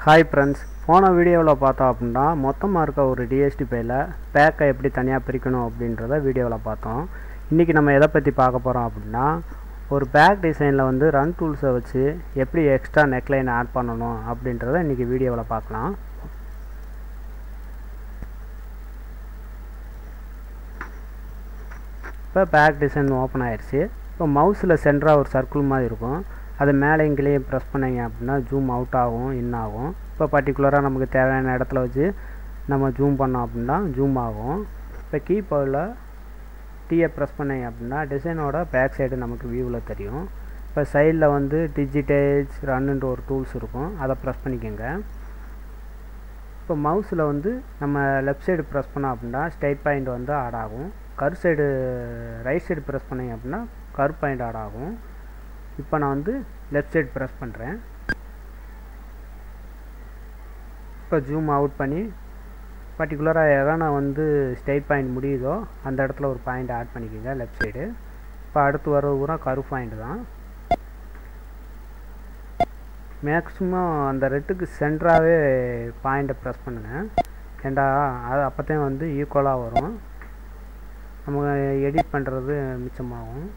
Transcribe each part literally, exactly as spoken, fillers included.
Hi friends, போன வீடியோவில் பார்த்தோம் அப்படின்னா மொத்தமாக இருக்க ஒரு டிஎஸ்டி பையில் பேக்கை எப்படி தனியாக பிரிக்கணும் அப்படின்றத வீடியோவில் பார்த்தோம். இன்றைக்கி நம்ம எதை பற்றி பார்க்க போகிறோம் அப்படின்னா, ஒரு பேக் டிசைனில் வந்து ரன் டூல்ஸை வச்சு எப்படி எக்ஸ்ட்ரா நெக்லைன் ஆட் பண்ணணும் அப்படின்றத இன்றைக்கி வீடியோவில் பார்க்கலாம். இப்போ பேக் டிசைன் ஓப்பன் ஆயிடுச்சு. இப்போ மவுஸில் சென்டராக ஒரு சர்க்கிள் மாதிரி இருக்கும். அது மேலே இங்கேயே ப்ரெஸ் பண்ணிங்க அப்படின்னா ஜூம் அவுட் ஆகும், இன் ஆகும். இப்போ பர்டிகுலராக நமக்கு தேவையான இடத்துல வச்சு நம்ம ஜூம் பண்ணோம் அப்படின்னா ஜூம் ஆகும். இப்போ கீபோர்டில் டீயை ப்ரெஸ் பண்ணிங்க அப்படின்னா டிசைனோட பேக் சைடு நமக்கு வியூவில் தெரியும். இப்போ சைடில் வந்து டிஜிட்டேஜ் ரன்னுன்ற ஒரு டூல்ஸ் இருக்கும், அதை ப்ரெஸ் பண்ணிக்கோங்க. இப்போ மவுஸில் வந்து நம்ம லெஃப்ட் சைடு ப்ரெஸ் பண்ணோம் அப்படின்னா ஸ்ட்ரைட் பாயிண்ட் வந்து ஆட் ஆகும். கர் சைடு ரைட் சைடு ப்ரெஸ் பண்ணிங்க அப்படின்னா கர் பாயிண்ட் ஆட் ஆகும். இப்போ நான் வந்து லெஃப்ட் சைடு ப்ரெஸ் பண்ணுறேன். இப்போ ஜூம் அவுட் பண்ணி பர்டிகுலராக எதனா வந்து ஸ்ட்ரைட் பாயிண்ட் முடியுதோ அந்த இடத்துல ஒரு பாயிண்ட் ஆட் பண்ணிக்கோங்க லெஃப்ட் சைடு. இப்போ அடுத்து வர பூரா கரு பாயிண்ட் தான். மேக்ஸிமம் அந்த ரெட்டுக்கு சென்டராகவே பாயிண்ட்டை ப்ரெஸ் பண்ணுங்கள். ஏண்டா அது அப்போ தான் வந்து ஈக்குவலாக வரும், நம்ம எடிட் பண்ணுறது மிச்சமாகும்.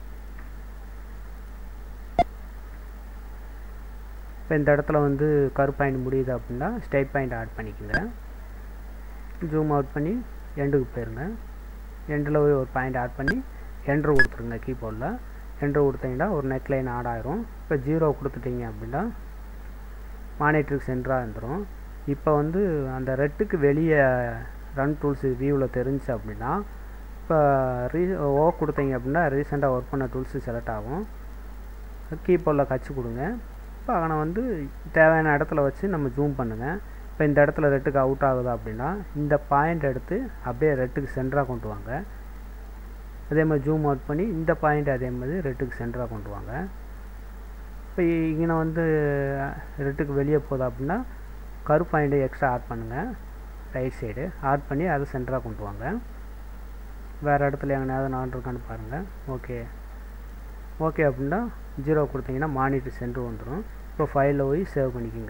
இப்போ இந்த இடத்துல வந்து கரு பாயிண்ட் முடியுது அப்படின்னா ஸ்ட்ரைட் பாயிண்ட் ஆட் பண்ணிக்கோங்க. ஜூம் அவுட் பண்ணி எண்டுக்கு போயிருங்க. எண்டில் போய் ஒரு பாயிண்ட் ஆட் பண்ணி என்ட்ரு கொடுத்துருங்க. கீபோர்டில் என்ட்ரு கொடுத்தீங்கன்னா ஒரு நெக் லைன் ஆட் ஆயிரும். இப்போ ஜீரோ கொடுத்துட்டீங்க அப்படின்னா மானிட்டருக்கு சென்டராக இருந்துடும். இப்போ வந்து அந்த ரெட்டுக்கு வெளியே ரன் டூல்ஸ் வியூவில் தெரிஞ்சு அப்படின்னா இப்போ ரீ ஓ கொடுத்தீங்க அப்படின்னா ரீசெண்டாக ஒர்க் பண்ண டூல்ஸு செலக்ட் ஆகும். கீபோர்டில் கட்சி கொடுங்க. இப்போ அவனை வந்து தேவையான இடத்துல வச்சு நம்ம ஜூம் பண்ணுங்கள். இப்போ இந்த இடத்துல ரெட்டுக்கு அவுட் ஆகுது அப்படின்னா இந்த பாயிண்ட் எடுத்து அப்படியே ரெட்டுக்கு சென்டராக கொண்டு வாங்க. அதே மாதிரி ஜூம் அவுட் பண்ணி இந்த பாயிண்ட் அதே மாதிரி ரெட்டுக்கு சென்டராக கொண்டு வாங்க. இப்போ இங்கே வந்து ரெட்டுக்கு வெளியே போகுது அப்படின்னா கரு பாயிண்ட்டு எக்ஸ்ட்ரா ஆட் பண்ணுங்கள். ரைட் சைடு ஆட் பண்ணி அதை சென்டராக கொண்டு வாங்க. வேறு இடத்துல எங்கேயாவது நான் இருக்கான்னு பாருங்கள். ஓகே ஓகே அப்படின்னா ஜீரோ கொடுத்தீங்கன்னா மானிட்டர் சென்டர் வந்துடும். இப்போ ஃபைலில் போய் சேவ் பண்ணிக்கோங்க.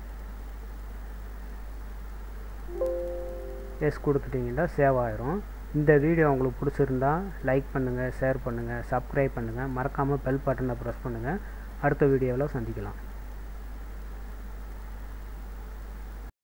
எஸ் கொடுத்துட்டிங்கன்னா சேவ் ஆயிரும். இந்த வீடியோ உங்களுக்கு பிடிச்சிருந்தா லைக் பண்ணுங்கள், ஷேர் பண்ணுங்கள், சப்ஸ்கிரைப் பண்ணுங்கள், மறக்காமல் பெல் பட்டனை ப்ரெஸ் பண்ணுங்கள். அடுத்த வீடியோவில் சந்திக்கலாம்.